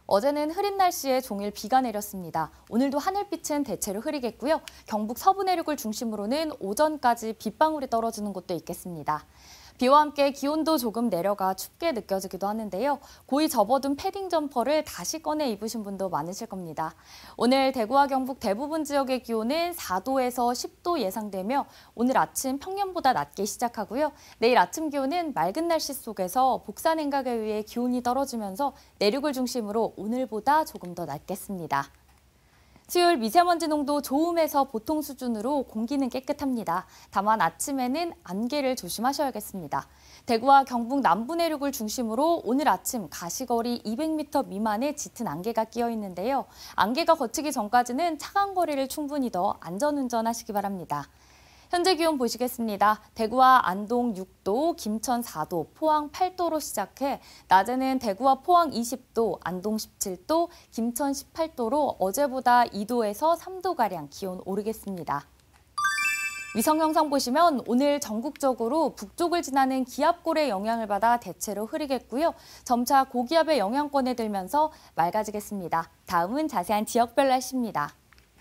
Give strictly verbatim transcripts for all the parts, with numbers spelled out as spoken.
어제는 흐린 날씨에 종일 비가 내렸습니다. 오늘도 하늘빛은 대체로 흐리겠고요. 경북 서부 내륙을 중심으로는 오전까지 빗방울이 떨어지는 곳도 있겠습니다. 비와 함께 기온도 조금 내려가 춥게 느껴지기도 하는데요. 고이 접어둔 패딩 점퍼를 다시 꺼내 입으신 분도 많으실 겁니다. 오늘 대구와 경북 대부분 지역의 기온은 사 도에서 십 도 예상되며 오늘 아침 평년보다 낮게 시작하고요. 내일 아침 기온은 맑은 날씨 속에서 복사 냉각에 의해 기온이 떨어지면서 내륙을 중심으로 오늘보다 조금 더 낮겠습니다. 수요일 미세먼지 농도 좋음에서 보통 수준으로 공기는 깨끗합니다. 다만 아침에는 안개를 조심하셔야겠습니다. 대구와 경북 남부 내륙을 중심으로 오늘 아침 가시거리 이백 미터 미만의 짙은 안개가 끼어 있는데요. 안개가 걷히기 전까지는 차간 거리를 충분히 더 안전운전하시기 바랍니다. 현재 기온 보시겠습니다. 대구와 안동 육 도, 김천 사 도, 포항 팔 도로 시작해 낮에는 대구와 포항 이십 도, 안동 십칠 도, 김천 십팔 도로 어제보다 이 도에서 삼 도가량 기온 오르겠습니다. 위성 영상 보시면 오늘 전국적으로 북쪽을 지나는 기압골의 영향을 받아 대체로 흐리겠고요. 점차 고기압의 영향권에 들면서 맑아지겠습니다. 다음은 자세한 지역별 날씨입니다.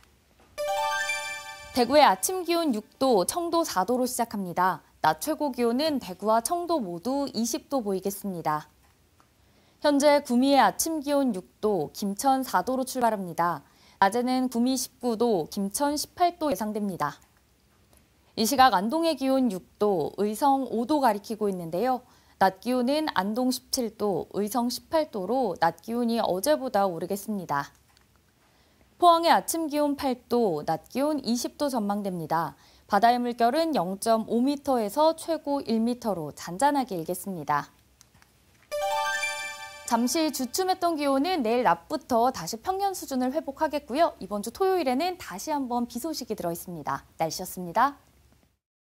대구의 아침 기온 육 도, 청도 사 도로 시작합니다. 낮 최고 기온은 대구와 청도 모두 이십 도 보이겠습니다. 현재 구미의 아침 기온 육 도, 김천 사 도로 출발합니다. 낮에는 구미 십구 도, 김천 십팔 도 예상됩니다. 이 시각 안동의 기온 육 도, 의성 오 도 가리키고 있는데요. 낮 기온은 안동 십칠 도, 의성 십팔 도로 낮 기온이 어제보다 오르겠습니다. 포항의 아침 기온 팔 도, 낮 기온 이십 도 전망됩니다. 바다의 물결은 영 점 오 미터에서 최고 일 미터로 잔잔하게 일겠습니다. 잠시 주춤했던 기온은 내일 낮부터 다시 평년 수준을 회복하겠고요. 이번 주 토요일에는 다시 한번 비 소식이 들어 있습니다. 날씨였습니다.